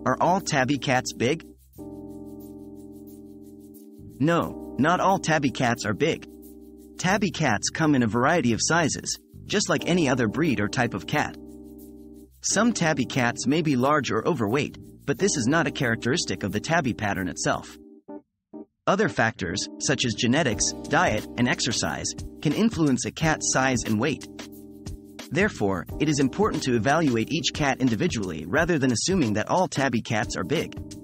Are all tabby cats big? No, not all tabby cats are big. Tabby cats come in a variety of sizes, just like any other breed or type of cat. Some tabby cats may be large or overweight, but this is not a characteristic of the tabby pattern itself. Other factors, such as genetics, diet, and exercise, can influence a cat's size and weight. Therefore, it is important to evaluate each cat individually rather than assuming that all tabby cats are big.